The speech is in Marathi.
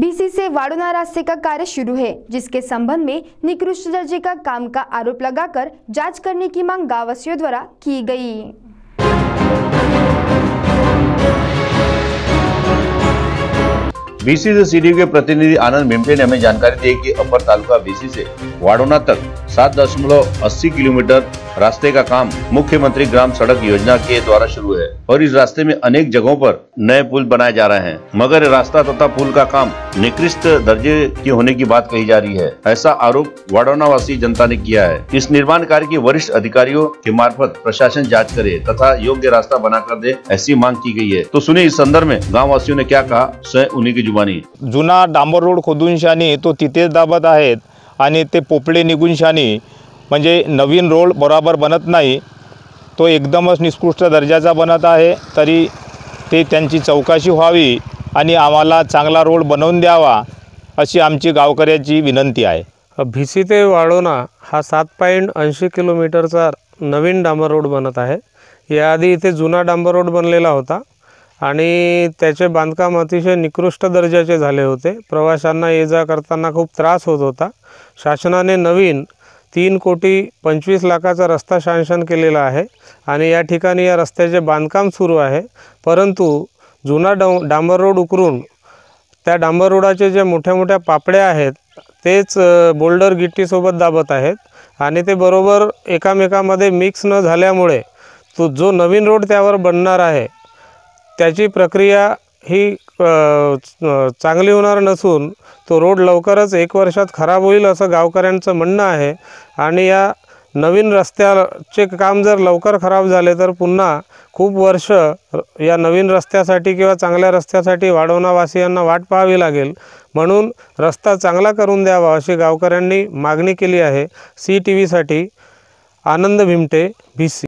बीसी से वाड़ोना रास्ते का कार्य शुरू है, जिसके संबंध में निकृष्ट दर्जे का काम का आरोप लगाकर जांच करने की मांग गांववासियों द्वारा की गई। बीसी से सीडीओ के प्रतिनिधि आनंद भिमटे ने हमें जानकारी दी कि अपर तालुका बीसी से वाड़ोना तक 7.80 किलोमीटर रास्ते का काम मुख्यमंत्री ग्राम सड़क योजना के द्वारा शुरू है और इस रास्ते में अनेक जगहों पर नए पुल बनाए जा रहे हैं, मगर रास्ता तथा पुल का काम निकृष्ट दर्जे की होने की बात कही जा रही है। ऐसा आरोप वाड़ोना वासी जनता ने किया है। इस निर्माण कार्य की वरिष्ठ अधिकारियों के मार्फत प्रशासन जांच करे तथा योग्य रास्ता बनाकर दे, ऐसी मांग की गई है। तो सुनिए इस संदर्भ में गाँव वासियों ने क्या कहा, स्वयं उन्हीं की जुबानी। जुना डांबर रोड खोदून शानी तो तिथेच दाबत आहेत आणि ते पोपळे निघून शानी म्हणजे नवीन रोड बरोबर बनत नाही, तो एकदमच निकृष्ट दर्जाचा बनत आहे। तरी ते त्यांची चौकशी व्हावी आणि आम्हाला चांगला रोड बनवून द्यावा अशी आमची गावकऱ्याची विनंती आहे। बीसी ते वाड़ोना हा 7.80 किलोमीटरचा नवीन डांबर रोड बनत आहे। याआधी इथे जुना डांबर रोड बनलेला होता आणि त्याचे बांधकाम अतिशय निकृष्ट दर्जाचे झाले होते। प्रवाशांना ये जा करताना खूप त्रास होत होता। शासनाने नवीन 3,25,00,000चा रस्ता सँक्शन केलेला आहे आणि या ठिकाणी या रस्त्याचे बांधकाम सुरू आहे, परंतु जुना डांबर रोड उकरून त्या डांबर रोडाचे जे मोठ्या पापड्या आहेत तेच बोल्डर गिट्टीसोबत दाबत आहेत आणि ते बरोबर एकामेकांमध्ये मिक्स न झाल्यामुळे तो जो नवीन रोड त्यावर बनणार आहे त्याची प्रक्रिया ही चांगली होणार नसून तो रोड लवकरच 1 वर्षात खराब होईल असं गावकऱ्यांचं म्हणणं आहे। आणि या नवीन रस्त्याचे काम जर लवकर खराब झाले तर पुन्हा खूप वर्ष या नवीन रस्त्यासाठी किंवा चांगल्या रस्त्यासाठी वाड़ोना वासियांना वाट पाहावी लागेल। म्हणून रस्ता चांगला करून द्यावा अशी गावकऱ्यांनी मागणी केली आहे। CTV साठी आनंद भिमटे, बीसी।